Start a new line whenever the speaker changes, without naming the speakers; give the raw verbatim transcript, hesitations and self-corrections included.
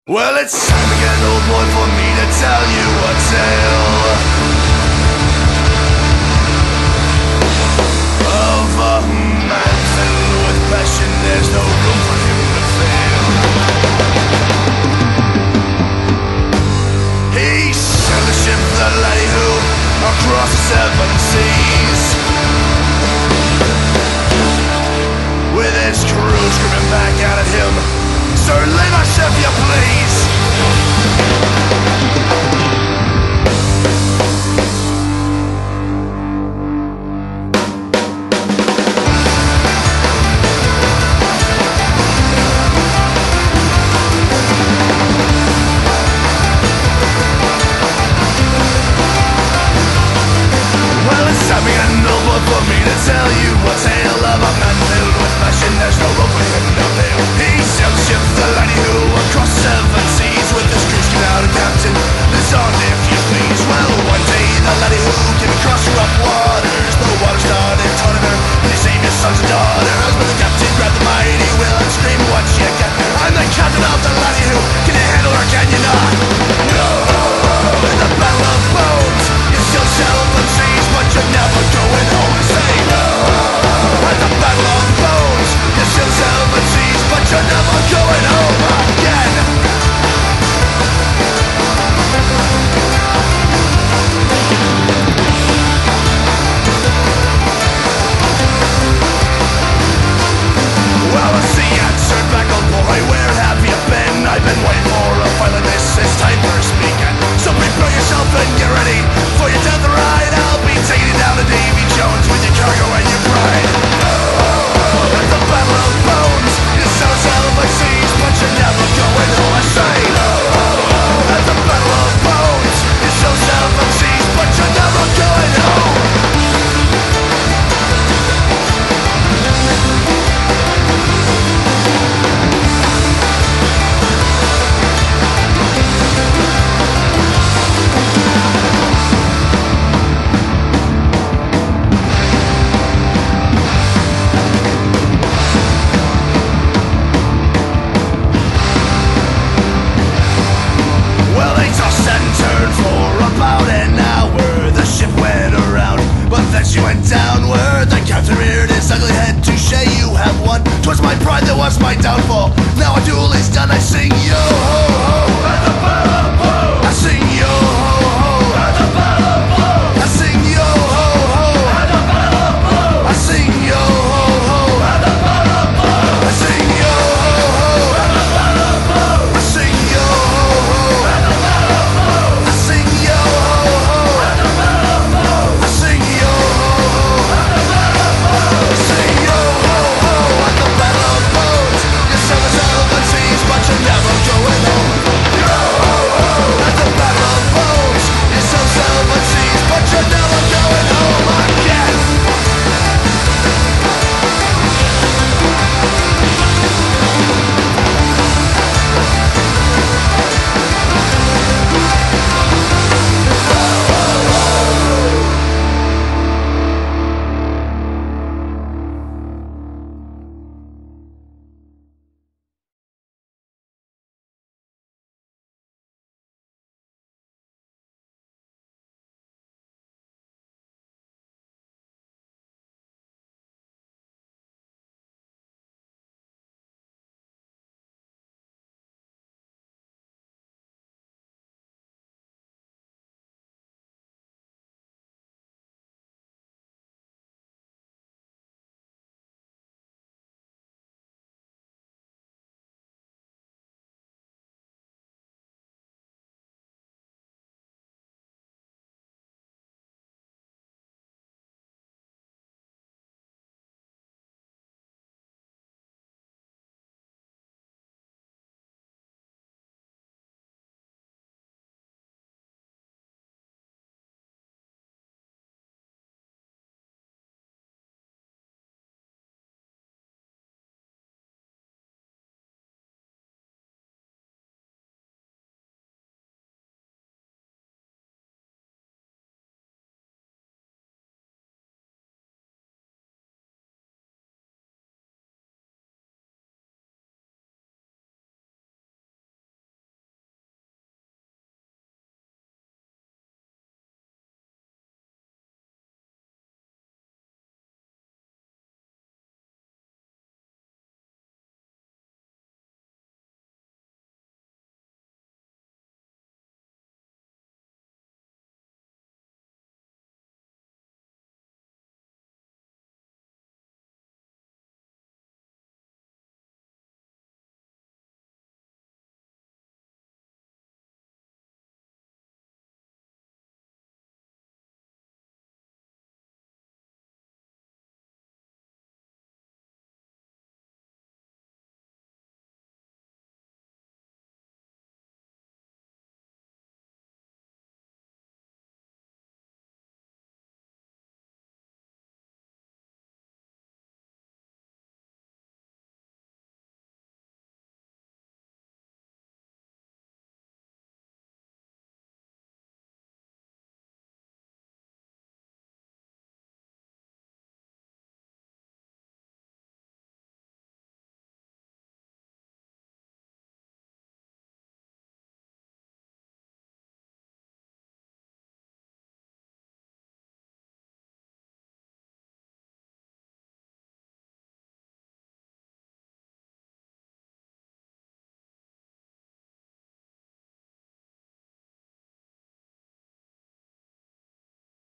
Well, it's time again, old boy, for me to tell you a tale of a man filled with passion. There's no room for him to fail. He sailed the ship, the laddie who, across the seven seas, with his crew screaming back out at him, "Sir, leave our ship, you please!" Well, it's time again, old boy, for me to tell you a tale of a man filled with passion. There's no room for him to fail. He sailed the ship, the laddie who, across seven seas, with his crew screaming out, "Captain, listen if you please." Well, one day the laddie who came across rough waters. The water started turning her, "Please save your sons and daughters." But the captain grabbed the mighty wheel and screamed, "What you got? I'm the captain of the laddie who. Can you handle her, can you not?" No, in the battle of bones, you still seven seas, but you're never going home. Say no, at the battle of bones, you still seven seas, but you're never going home again. Well, I see you turned back, old boy, where have you been? I've been waiting for a fight like this, it's time for speaking. So prepare yourself and get ready for your death ride. I'll be taking you down to Davy Jones with your cargo and your pride. Oh, at the battle of bones, you sell seven seas, but you're never going home. I say, oh, at the battle of bones, you sell seven seas, but you're never going home. Well, they tossed and turned for about an hour. The ship went around, but then she went downward. The captain reared his ugly head. "Touche, you have won. 'Twas my pride that was my downfall. Now our duel is done, I sing you